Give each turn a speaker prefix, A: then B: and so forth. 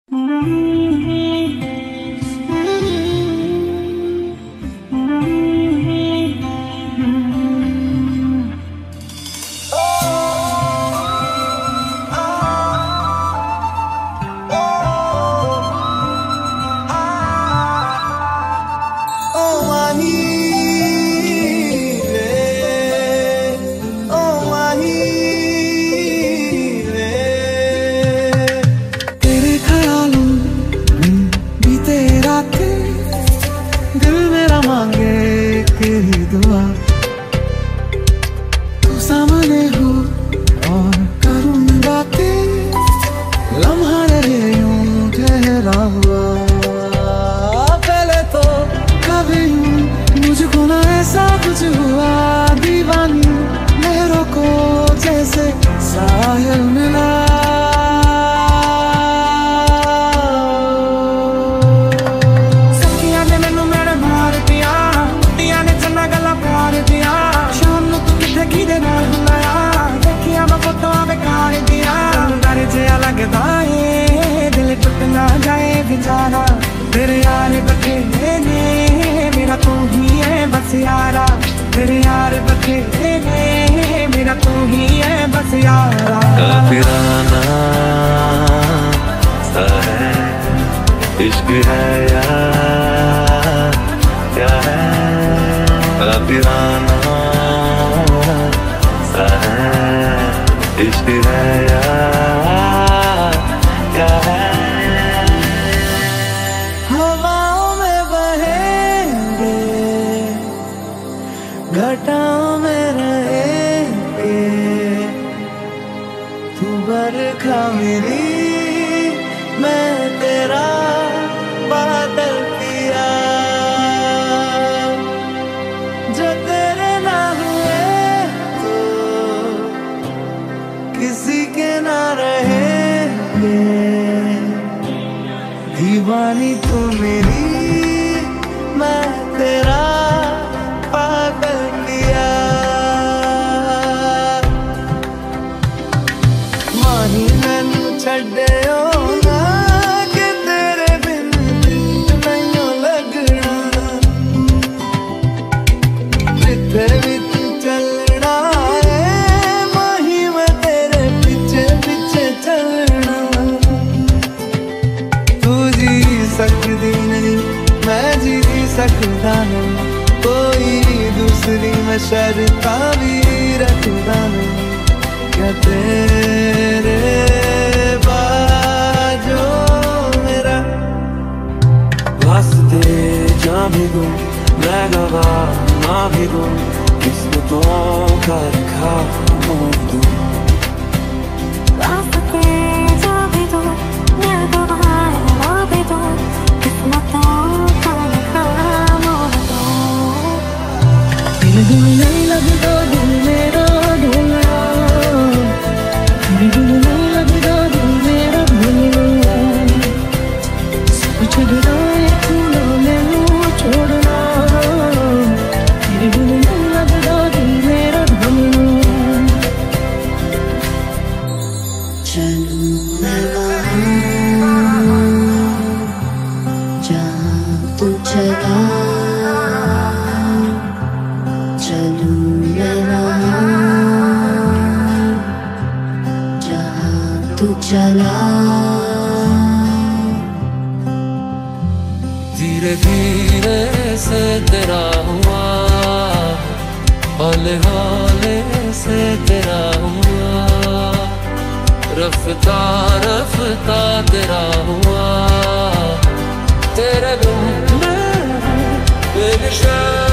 A: दिल मेरा मांगे तेरी दुआ, तू सामने हो और करूँ बातें, लम्हा रहे यूं ठहरा हुआ। पहले तो कभी यूं मुझको ना ऐसा कुछ हुआ, दीवानी लहरों को जैसे साहिल मिला। दिल टूट ना जाए बेचारा, तेरे यार बखेरे ने मेरा तू ही है बस यारा, तेरे यार बखेरे ने मेरा तू ही है बस यारा।
B: काफिराना सा है इश्क है या क्या है, काफिराना सा है इश्क है या क्या है।
A: हवाओं में बहेंगे, घटाओं में रहेंगे, तू बरखा मेरी मैं तेरा बादल पिया, जो तेरे ना हुए तो किसी के ना रहे। दीवानी तू मेरी मैं तेरा पागल किया, माही मैनू छड्डियो ना कि तेरे बिन नहीं लगना, जिथे भी तू चलना है माही मैं तेरे पीछे पीछे चलना। सकती नहीं मैं जी सकता नहीं, कोई दूसरी मैं शर्ता भी रखता नहीं, क्या तेरे बाजो मेरा
B: वास्ते जा भी दूं मैं गवाह ना भी दूं, किस्मतों का रखा मोड़ दूं।
A: नहीं लगता दिल मेरा ढोलना, नहीं लगता दिल मेरा भूलना, कुछ गिराए तू ना मैनू छोड़ना, नहीं लगता दिल मेरा भूलना। चलूं मैं वहाँ जहाँ तू चला, चला
B: धीरे धीरे से तेरा हुआ, हौले हौले से तेरा हुआ, रफ्ता रफ्ता तेरा हुआ, तेरे बिन मैं बेनिशान।